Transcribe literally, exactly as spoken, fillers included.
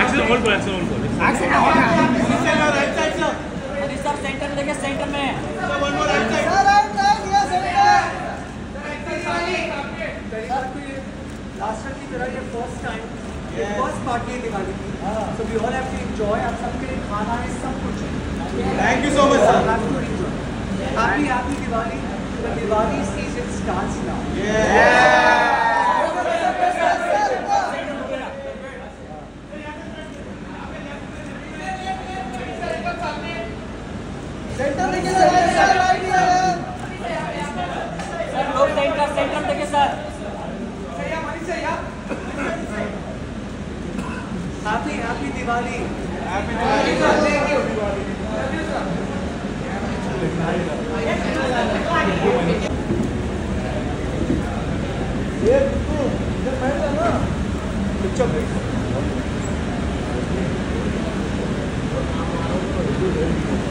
action hold पर action hold पर action hold right side sir अभी सब सेंटर में देखिए सेंटर में one more right side sir right side ये सेंटर लास्ट टाइम की तरह ये फर्स्ट टाइम ये फर्स्ट पार्टी है दिवाली की so we all have to enjoy आप सबके लिए खाना है सब कुछ है thank you so much sir happy happy Diwali the Diwali season starts now centre देखिए sir right side right side sir लोग सेंटर सेंटर देखिए sir happy happy Diwali happy Diwali sir thank you ये तू इधर बैठ जा ना पिक्चर देख